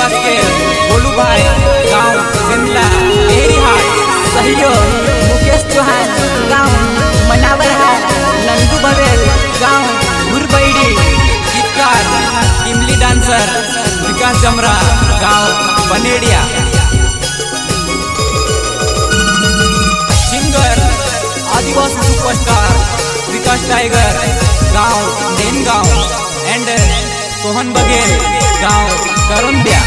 विकास के गोलू भाई गाँव सिंधला हाट, सहयोग मुकेश चौहान गाँव मनावर हाट, नंदू बवेल गाँव गुरबैड़ी, गीतकार इमली डांसर विकास जमरा गाँव बनेड़िया, सिंगर आदिवासी सुपरस्टार विकास टाइगर गाँव देनगांव एंड सोहन बघेल गाँव करंदिया।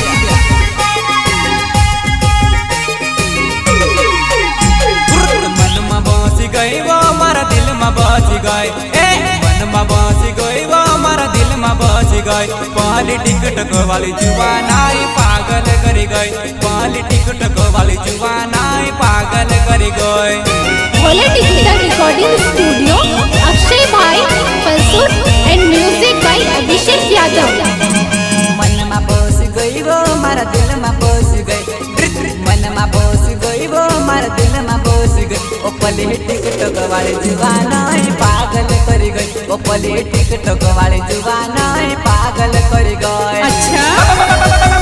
मन में बसी गई वो हमारा दिल में बसी गई, मन में बसी गई वो हमारा दिल में बसी गई, पहली टिकटक वाली जुबानाई पागल करी गई, पहली टिकटक वाली जुबानाई पागल करी गई। Bhole digital recording studio Akshay भाई Palsut and music by Abhishek Yadav. मन में बस गई वो हमारा दिल में बस गई, मन में बस गई वो हमारा दिल में बस गई, ओ पले टिकटक वाले जुबानाई पागल कर गई, ओ पले टिकटक वाले जुबानाई पागल कर गई। अच्छा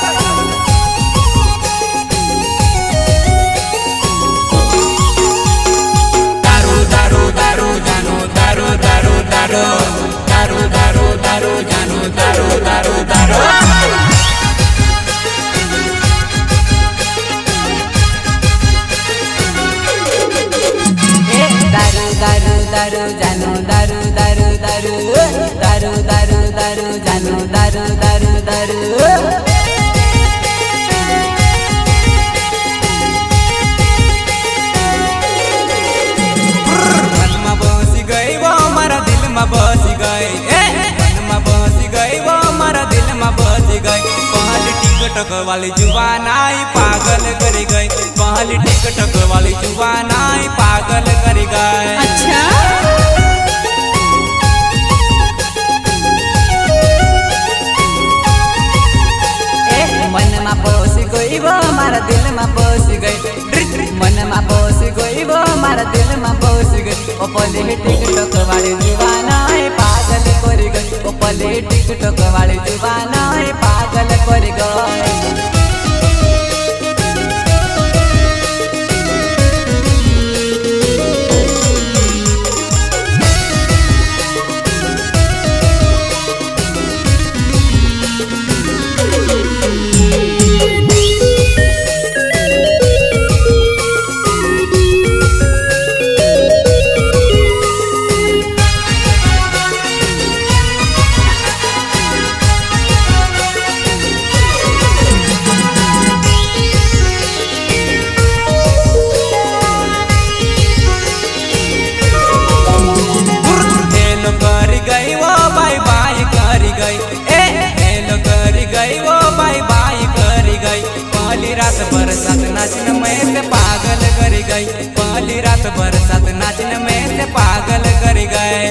दारू जानो दारू दारू दारू दारू दारू दारू जानो दारू दारू दारू। मन में बसी गई वो हमारा दिल में बसी गई, मन में बसी गई वो हमारा दिल में बसी गई, पहली टिकटक वाली जुबानाई पागल करी गई, पहली टिकटक वाली जुबानाई पागल करी गई। अच्छा मन में बस गई वो हमारा दिल में बस गई, मन में बस गई वो हमारा दिल में बस गई, ओ पले टिकटक वाली जुबानाई पागल कर गई, ओ पले टिकटक वाली जुबानाई पागल कर गई। पहली रात बरसात नाचन में से पागल कर गई, पहली रात बरसात नाचन में से पागल कर गए।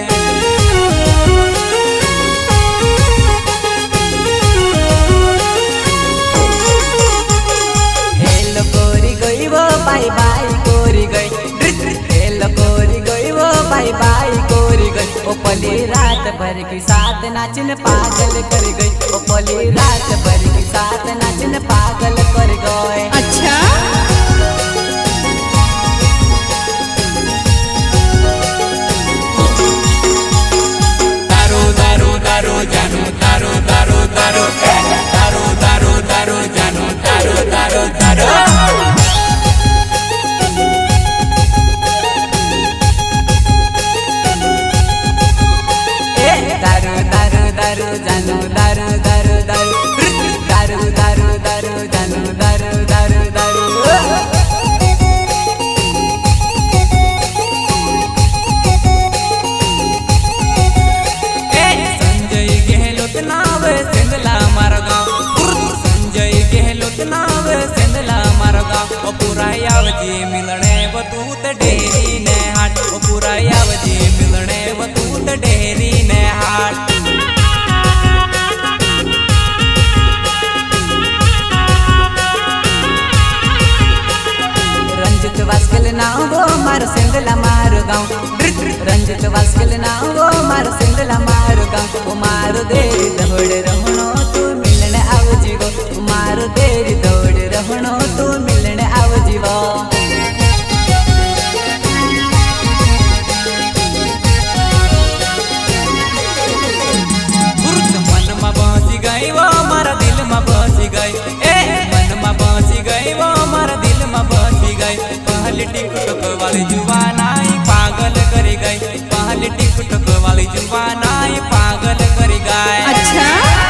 हेलो कोरी गई वो बाई बाई कोरी गई, हेलो कोरी गई वो बाई बाई कोरी गई, ओ पली रात भर की साथ नाचन पागल कर गई, ओ पली रात भर की साथ नाचन पागल कर गए। अच्छा दारू दारू दारू जानू दारू दारू दारू दारू दारू दारू जानू दारू दारू दारू। दारू दारू दारू जानो दारू दारू दारू दारू दारू दारू जानो दारू दारू दारू। संजय गहलोत नाव सिंधला मारो गाँव, संजय गहलोत नाव सिंधला मारो गाँव, ओ पूरा यावजी मिलने बतूत डेरी ने हाट, ओ पूरा यावजी मिलने बतूत डेरी ने हाट। रंजित वास्कल नाव वो मार सिंधला मारो गाँव, रंजित वास्कल नाव वो मार सिंधला मारो गाँव, ओ मारो दे दहोड़ रहोनो तू मिलने आवजी गो, देर दौड़ रहणो तू मिलने आव जीवा मन में बसी गई वो मारा दिल में बसी गई मन में बसी गई वो मारा दिल में बसी गई पहले टिकटॉक वाली जुबानाई पागल करी गई पहले टिकटॉक वाली जुबानाई पागल करी गई अच्छा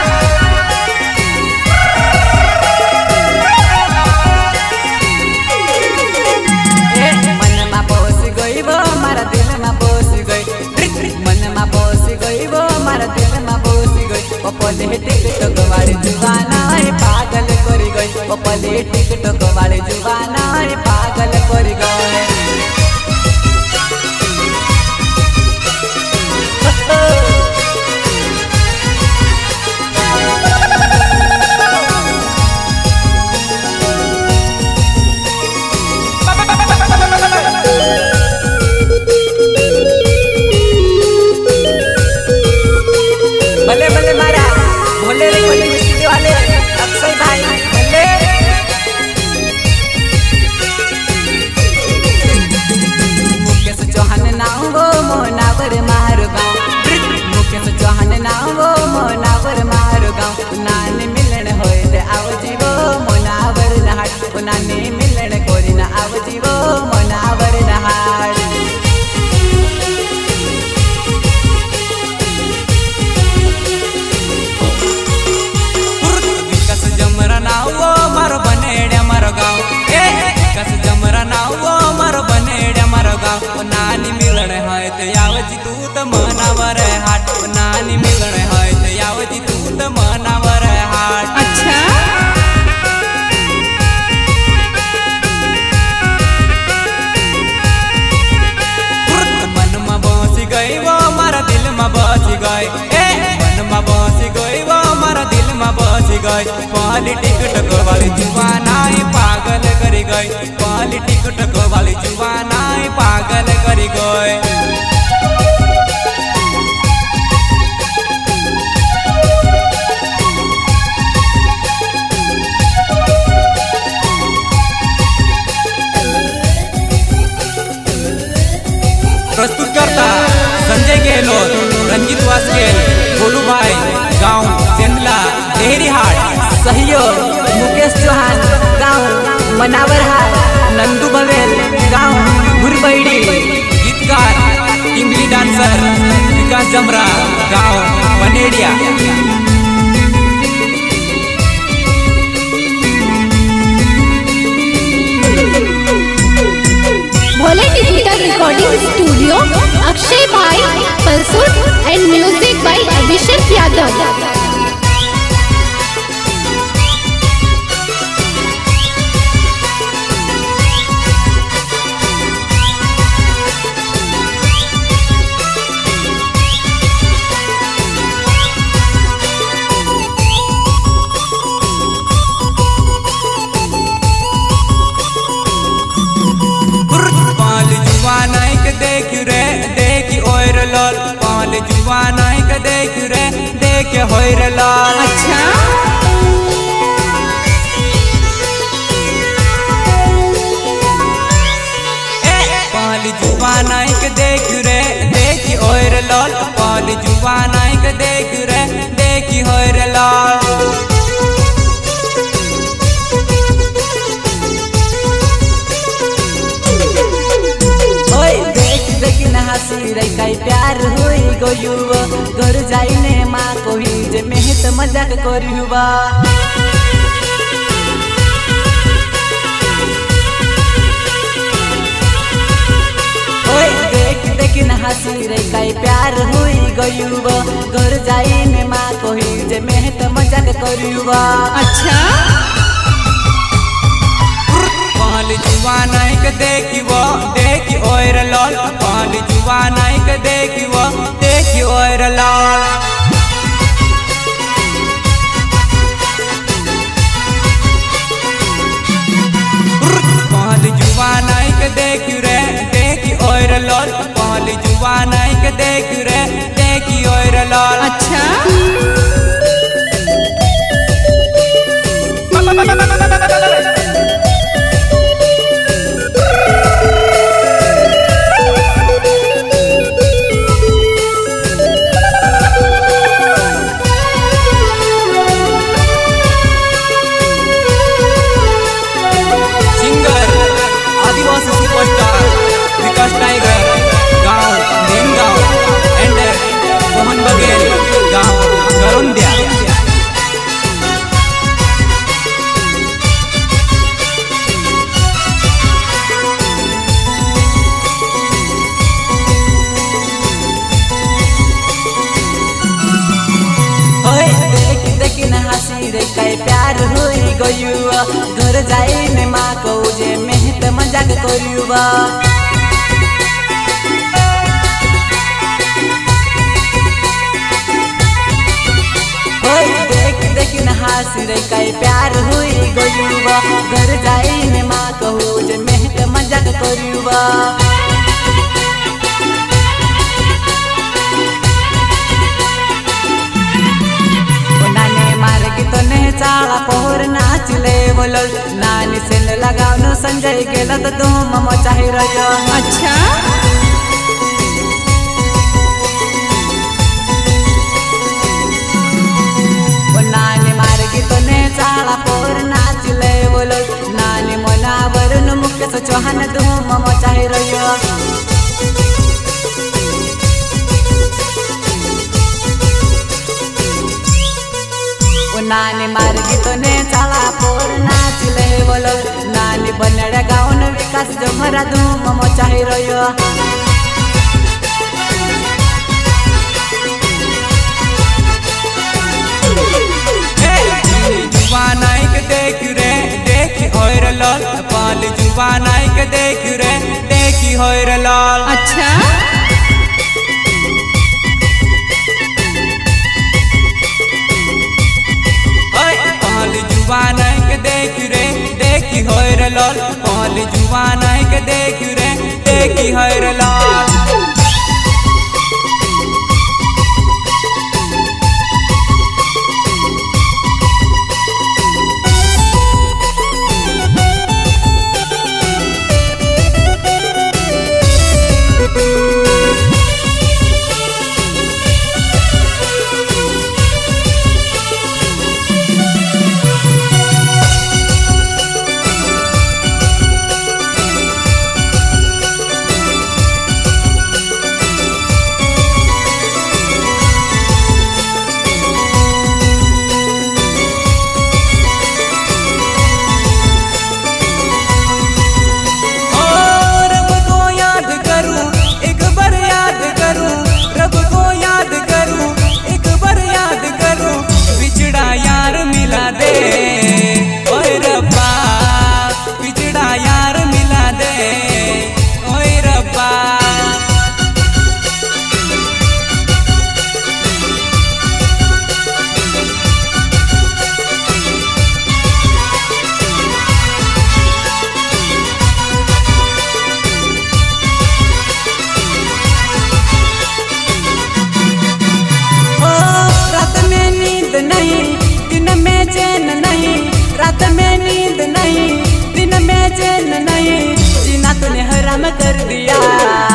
पले टिकटॉक वाली जुबाना पागल करी गई पले टिकटॉक वाली जुबाना पागल करी गई भले भले मारा भोले रे भोले मिस्त्री वाले अक्षय भाई भले मुकेश चौहान नाम वो मोनावर मार गाँव मुकेश चौहान नाम वो मोनावर मार गाँव नानी मिलन होए दे आव जीवो मोनावर नहाट नानी मिलन कोरी ना आव जीवो मोनावर नहाट नानी मिलन है तो यावजी तू तो मनावर हाट नानी मिलन है तो यावजी तू तो मनावर हाट अच्छा मन में बसी गई वो मारा दिल में बसी गई मन में बसी गई वो मारा दिल में बसी गई पहली टिकटॉक वाली जुबानाई पागल करी गई पहली टिकटॉक वाली जुबानाई पागल करी गई प्रस्तुत करता संजय गहलोत रंजीत वास्केल गोलू भाई गाँव सेंदला देहरी हाट सहयोग मुकेश चौहान गाँव मनावर हाट नंदू बवेल गाँव गुरबैड़ी गीतकार इमली डांसर विकास जमरा गाँव Baneriya Bhole digital recording studio Akshay भाई Phalsut and music by Abhishek Yadav पाल जुबानाई के देख रे देख होर लाल अच्छा पाल जुबानाई के देख रे देख होर लाल पाल जुबानाई के देख रे देख होर लाल हसी रे कई प्यार हुई गयुवा घर जाइने माँ कोही जे मेहत मजाक करियुवा ओए देख देख न हसी रे कई प्यार हुई गयुवा घर जाइने माँ कोही जे मेहत मजाक करियुवा अच्छा पाल जुबानाई के देखिवो देखी ओर लाल पाल जुबानाई के देखिवो देखी ओर लाल पाल जुबानाई के देखी रे देखी ओर लाल पाल जुबानाई के देखी रे देखी ओर लाल अच्छा गयुआ घर जाई ने माँ कहू जे मेहत मजाक करियुआ देख देख न हासी रे कई प्यार हुई गयुआ घर जाई ने माँ कहू जे मेहत मजाक करियुआ चाला पोहर नाचले बोलो नानी से लगाउनु संजय गेल त धूम मचाहि रह्यो। अच्छा ओ नानी मार गीत ने चाला पोहर नाचले बोलो नानी मनावरनु मुकेश चौहान धूम मचाहि रह्यो। नानी मार गीत ने चाला पोर नाचले बोलो नानी बनड़ा गाउन विकास जमरा धूम मचाहि रह्यो। जुवान आइक देख रे देखी होयर लाल पाल जुवान आइक देख रे देखी होयर लाल। अच्छा जुवान के देख रे देखी होयर लाल पाल जुवान के देख रे देखी होयर लाल। रात में नींद नहीं दिन में चैन नहीं जीना तूने हराम कर दिया।